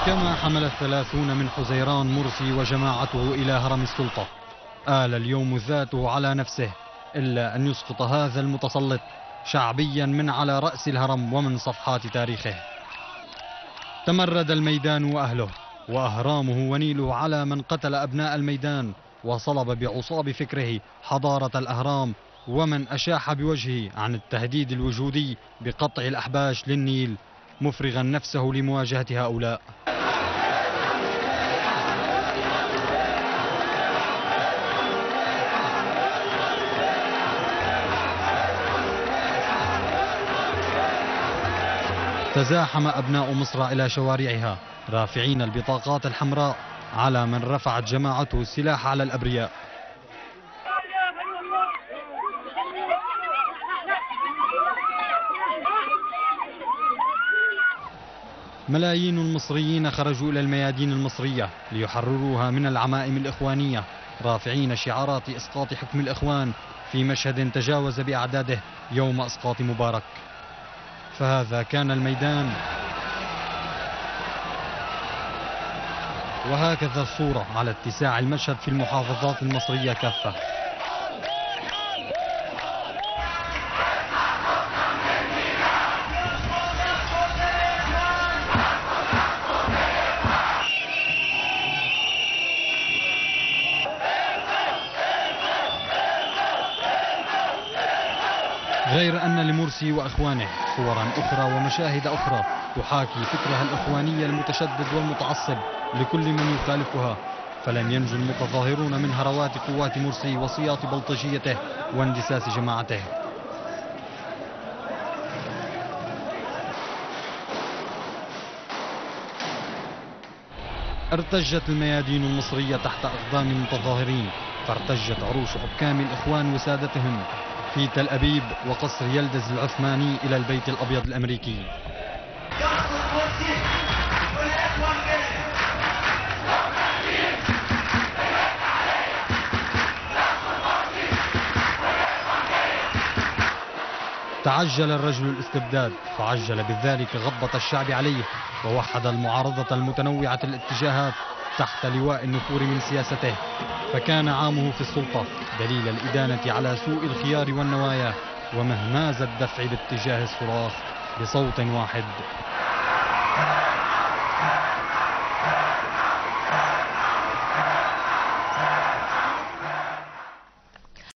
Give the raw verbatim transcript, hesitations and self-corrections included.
كما حمل الثلاثون من حزيران مرسي وجماعته إلى هرم السلطة، آل اليوم ذاته على نفسه إلا أن يسقط هذا المتسلط شعبيا من على رأس الهرم ومن صفحات تاريخه. تمرد الميدان وأهله وأهرامه ونيله على من قتل أبناء الميدان وصلب بعصاب فكره حضارة الأهرام، ومن أشاح بوجهه عن التهديد الوجودي بقطع الأحباش للنيل، مفرغا نفسه لمواجهة هؤلاء. تزاحم أبناء مصر إلى شوارعها رافعين البطاقات الحمراء على من رفعت جماعته السلاح على الأبرياء. ملايين المصريين خرجوا إلى الميادين المصرية ليحرروها من العمائم الإخوانية، رافعين شعارات إسقاط حكم الإخوان في مشهد تجاوز بأعداده يوم إسقاط مبارك. فهذا كان الميدان، وهكذا الصورة على اتساع المشهد في المحافظات المصرية كافة. غير أن لمرسي وإخوانه صورا أخرى ومشاهد أخرى تحاكي فكرها الإخواني المتشدد والمتعصب لكل من يخالفها، فلم ينجو المتظاهرون من هروات قوات مرسي وسياط بلطجيته واندساس جماعته. ارتجت الميادين المصرية تحت أقدام المتظاهرين، فارتجت عروش حكام الإخوان وسادتهم في تل أبيب وقصر يلدز العثماني إلى البيت الأبيض الأمريكي. تعجل الرجل الاستبداد فعجل بذلك غضبة الشعب عليه، ووحد المعارضة المتنوعة الاتجاهات تحت لواء النفور من سياسته، فكان عامه في السلطة دليل الإدانة على سوء الخيار والنوايا ومهماز الدفع باتجاه الصراخ بصوت واحد.